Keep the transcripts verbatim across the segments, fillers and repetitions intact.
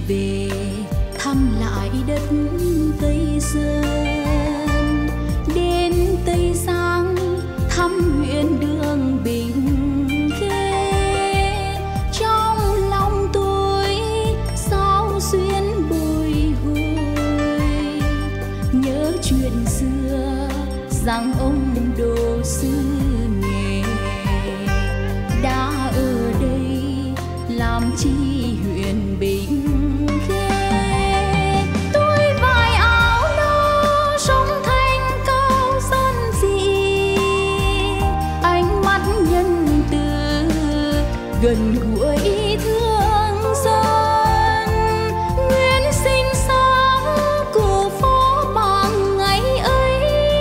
về thăm lại đất Tây Sơn, đến Tây Giang thăm huyện Đường Bình Khê. Trong lòng tôi sao xuyên bồi hồi, nhớ chuyện xưa rằng ông đồ sư nghề đã ở đây làm chi huyện Bình Khê. Tôi vải áo nâu sống thanh cao dân dị, ánh mắt nhân từ gần gũi thương dân. Nguyên sinh sáng của phố bằng ngày ấy,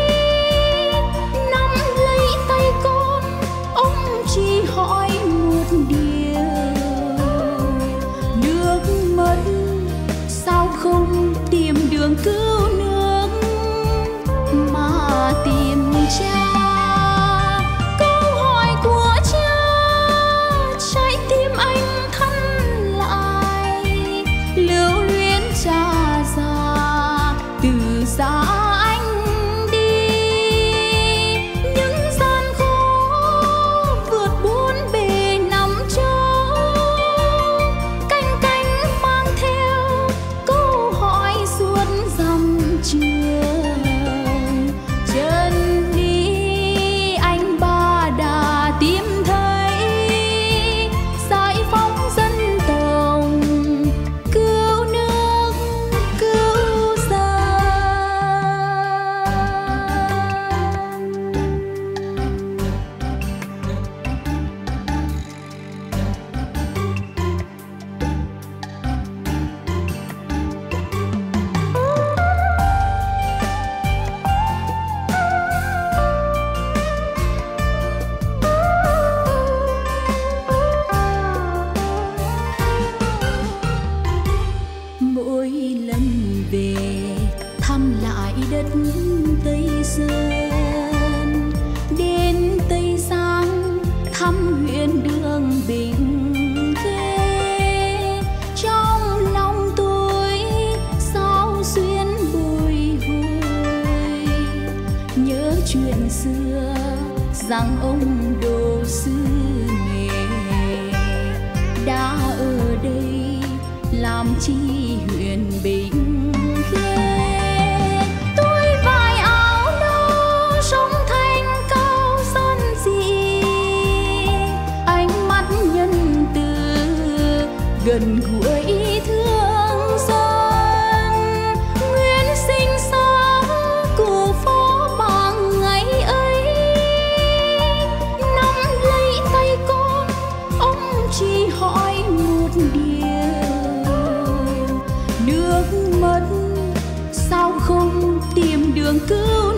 nắm lấy tay con ông chỉ hỏi một điều: nước mất sao không tìm đường cứu nước mà tìm cha? Câu hỏi của cha trái tim anh thắt lại, lưu luyến cha già từ xa anh đi. Những gian khó vượt bốn bề năm châu, canh cánh mang theo câu hỏi suốt dặm trường. Chân đi anh ba đã tìm thấy giải phóng dân tộc, cứu nước cứu dân. Mỗi lần về thăm lại đất Tây Sơn, đến Tây Giang thăm huyện Đường Bình Khê. Trong lòng tôi sao xuyên bồi hồi, nhớ chuyện xưa rằng ông đồ sư nghề đã ở đây làm chi huyện Bình Khê. Tôi vải áo nâu sống thanh cao dân dị, ánh mắt nhân từ gần gũi thương dân. Nguyên sinh sáng của phố bằng ngày ấy, nắm lấy tay con ông chỉ hỏi một điều: nước mất sao không tìm đường cứu